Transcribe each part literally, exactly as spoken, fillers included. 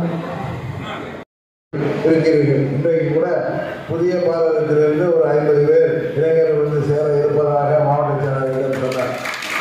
இருக்கிறீர்கள். இன்றைக்கு கூட புதிய பாரதத்திலிருந்து ஒரு ஐம்பது பேர் இளைஞர்கள் வந்து சேர இருப்பதாக மாவட்ட செயலாளர்கள் சொன்னார்.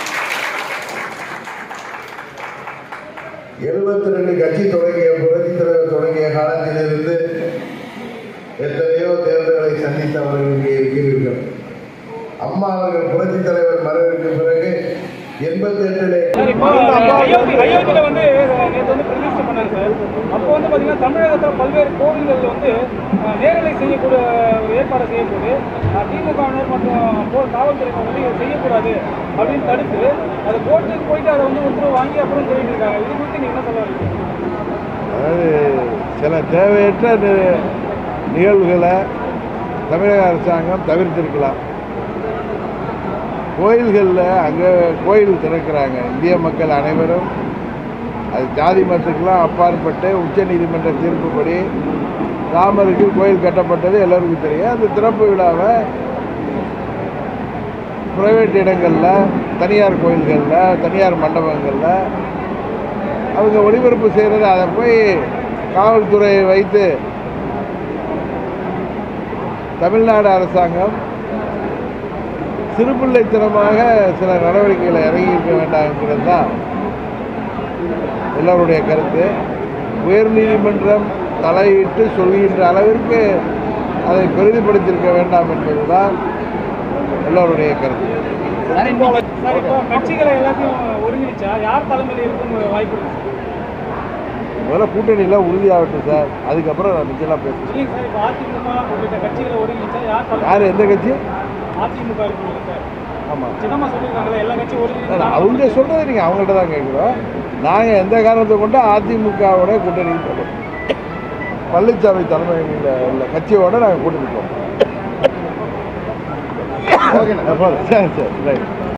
எழுபத்தி ரெண்டு கட்சி தொடங்கிய புரட்சித் தலைவர் தொடங்கிய காலத்திலிருந்து எத்தனையோ தேர்தல்களை சந்தித்து அவர்கள் இங்கே இருக்கிறீர்கள். அம்மா அவர்கள் புரட்சித் தலைவர் மறைவிற்கு பிறகு எண்பத்தி எட்டுல அயோத்தியில வந்து நேற்று வந்து பிரதிஷ்டை பண்ணாங்க சார். அப்போ வந்து பார்த்தீங்கன்னா தமிழகத்தில் பல்வேறு கோவில்கள் வந்து நேரலை செய்யக்கூடிய ஒரு ஏற்பாடு செய்யக்கூடு திமுகவினர் மற்றும் காவல்துறை வந்து செய்யக்கூடாது அப்படின்னு தடுத்து அதை கோர்ட்டுக்கு போயிட்டு அதை வந்து உத்தரவு வாங்கி அப்புறம் சொல்லிட்டு இருக்காங்க. இது குறித்து நீங்க என்ன சொல்ல வரீங்க? அதாவது சில தேவையற்ற நிகழ்வுகளை தமிழக அரசாங்கம் தவிர்த்திருக்கலாம். கோயில்களில் அங்கே கோயில் திறக்கிறாங்க. இந்திய மக்கள் அனைவரும் அது ஜாதி மதத்துக்கெல்லாம் அப்பாற்பட்டு உச்ச நீதிமன்ற தீர்ப்புப்படி ராமருக்கு கோயில் கட்டப்பட்டது எல்லோருக்கும் தெரியும். அந்த திறப்பு விழாவை ப்ரைவேட் இடங்களில், தனியார் கோயில்களில், தனியார் மண்டபங்களில் அவங்க ஒளிபரப்பு செய்கிறது. அதை போய் காவல்துறையை வைத்து தமிழ்நாடு அரசாங்கம் சிறுபிள்ளைத்தனமாக சில நடவடிக்கைகளை இறங்கியிருக்க வேண்டாம்ங்கிறது தான் எல்லோருடைய கருத்து. உயர்நீதிமன்றம் தலையிட்டு சொல்கின்ற அளவிற்கு அதை பெரிதுபடுத்தியிருக்க வேண்டாம் என்பதுதான் எல்லோருடைய கருத்து. கட்சிகளை எல்லாத்தையும் ஒருங்கிணைச்சா யார் தலைமையில் இருக்கும் வாய்ப்பு இருக்கு? முதல்ல கூட்டணியெல்லாம் உறுதியாகட்டும் சார், அதுக்கப்புறம் நான் நிச்சயமாக பேசுகிறேன். இல்லைங்க சார், இப்போ அதிமுக உள்ளிட்ட கட்சிகளை ஒருங்கிணைச்சா யார் யார் எந்த கட்சி? அதிமுக இருக்குங்க சார். ஆமாம், சின்னமா சொல்லியிருக்காங்களா எல்லா கட்சியும் ஒருங்கிணைச்சா? அவங்க சொல்கிறத நீங்கள் அவங்கள்ட்ட தான் கேட்குறோம். நாங்கள் எந்த காரணத்தை கொண்டு அதிமுகவோட கூட்டணி போகிறோம். பழனிசாமி தலைமையில் உள்ள கட்சியோட நாங்கள் கூட்டணி போகிறோம். ஓகே, சரி சரி ரைட்.